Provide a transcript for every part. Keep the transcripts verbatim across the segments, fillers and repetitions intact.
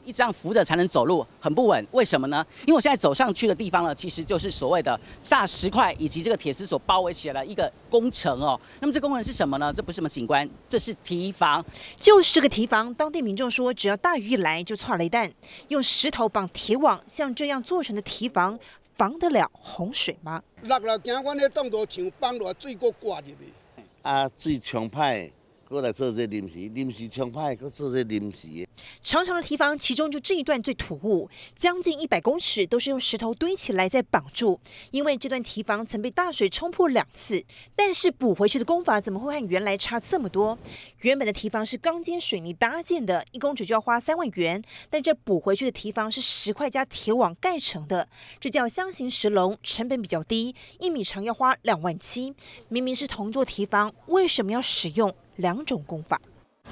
一这样扶着才能走路，很不稳。为什么呢？因为我现在走上去的地方呢，其实就是所谓的大石块以及这个铁丝所包围起来的一个工程哦。那么这工程是什么呢？这不是什么景观，这是堤防， 就是这个堤防。当地民众说，只要大雨一来就错雷弹，用石头绑铁网，像这样做成的堤防，防得了洪水吗？ 落了惊，阮迄挡路墙放落水，搁刮入去。 啊，水冲歹。 过来做这临时，临时冲歹，搁做这临时的。 长长的堤防，其中就这一段最突兀，将近一百公尺都是用石头堆起来再绑住。因为这段堤防曾被大水冲破两次，但是补回去的工法怎么会和原来差这么多？原本的堤防是钢筋水泥搭建的，一公尺就要花三万元，但这补回去的堤防是石块加铁网盖成的，这叫箱型石龙，成本比较低，一米长要花两万七。明明是同座堤防，为什么要使用 两种工法，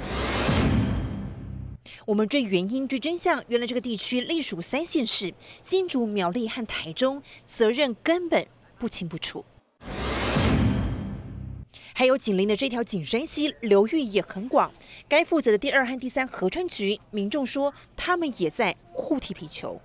我们追原因、追真相。原来这个地区隶属三县市：新竹、苗栗和台中，责任根本不清不楚。还有紧邻的这条景山溪流域也很广，该负责的第二和第三河川局，民众说他们也在互踢皮球。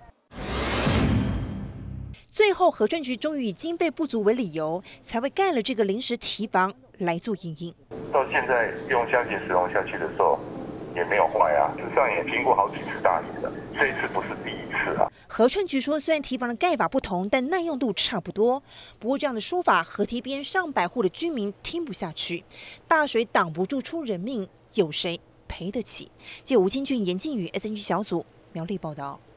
最后，河川局终于以经费不足为理由，才会盖了这个临时堤防来做因应。 到现在用箱型石龙下去的时候，也没有坏啊。事实上也经过好几次大雨了，这一次不是第一次啊。 河川局说，虽然堤防的盖法不同，但耐用度差不多。不过这样的说法，河堤边上百户的居民听不下去。大水挡不住出人命，有谁赔得起？记者吴清俊、严靖宇 S N G 小组苗栗报道。